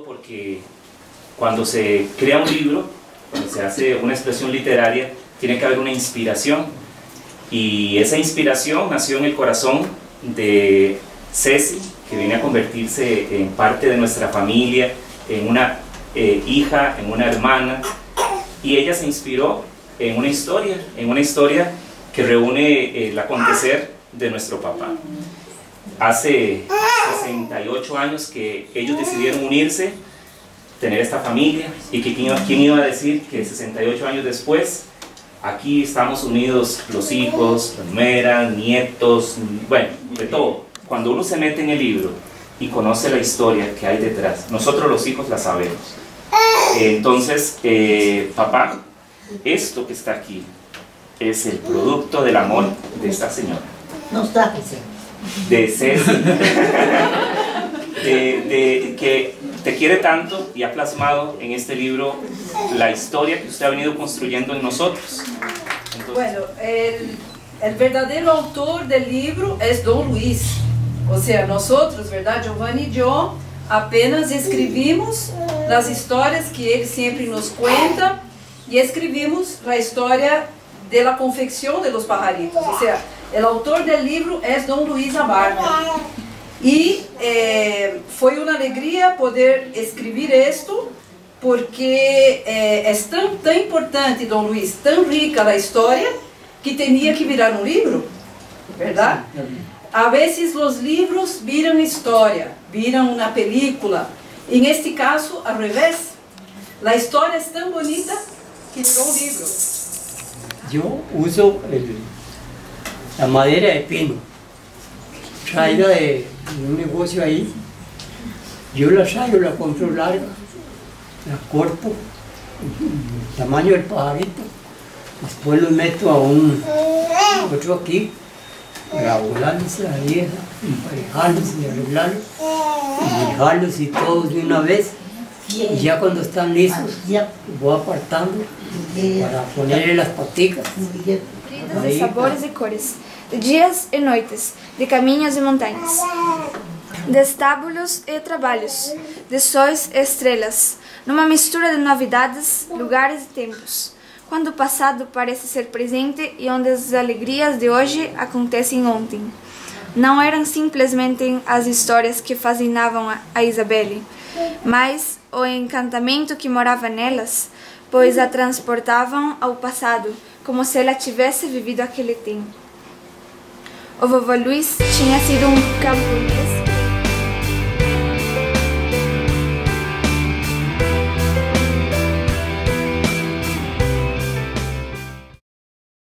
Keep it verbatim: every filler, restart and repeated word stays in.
porque cuando se crea un libro, cuando se hace una expresión literaria, tiene que haber una inspiración. Y esa inspiración nació en el corazón de Ceci, que viene a convertirse en parte de nuestra familia, en una eh, hija, en una hermana. Y ella se inspiró en una historia, en una historia que reúne eh, el acontecer de nuestro papá. Hace sesenta y ocho años que ellos decidieron unirse, tener esta familia, y que quién, quién iba a decir que sesenta y ocho años después, aquí estamos unidos los hijos, la nuera, nietos, bueno, de todo. Cuando uno se mete en el libro y conoce la historia que hay detrás, nosotros los hijos la sabemos. Entonces, eh, papá, esto que está aquí es el producto del amor de esta señora. No está, José. De Ceci, de, de, que te quiere tanto y ha plasmado en este libro la historia que usted ha venido construyendo en nosotros. Entonces, bueno, el, el verdadero autor del libro es Don Luis. O sea, nosotros, ¿verdad? Giovanni y yo apenas escribimos las historias que él siempre nos cuenta y escribimos la historia de la confección de los pajaritos. O sea, el autor del libro es Don Luis Abarca. Y eh, fue una alegría poder escribir esto, porque eh, es tan, tan importante, Don Luis, tan rica la historia, que tenía que virar un libro, ¿verdad? A veces los libros viran historia, viran una película. En este caso, al revés. La historia es tan bonita que viró un libro. Yo uso el, la madera de pino, traída de, de un negocio ahí. Yo la traigo, la compro larga, la corto, el tamaño del pajarito, después lo meto a un otro aquí, para volarlos a la vieja, emparejarlos y arreglarlos, y dejarlos y todos de una vez. Y ya cuando están listos, voy apartando para ponerle las paticas. Bridas de sabores e cores, de dias e noites, de caminhos e montanhas, de estábulos e trabalhos, de sóis e estrelas, numa mistura de novidades, lugares e tempos, quando o passado parece ser presente e onde as alegrias de hoje acontecem ontem. Não eram simplesmente as histórias que fascinavam a Isabelle, mas o encantamento que morava nelas, pois a transportavam ao passado, como se ela tivesse vivido aquele tempo. O vovô Luís tinha sido um camponês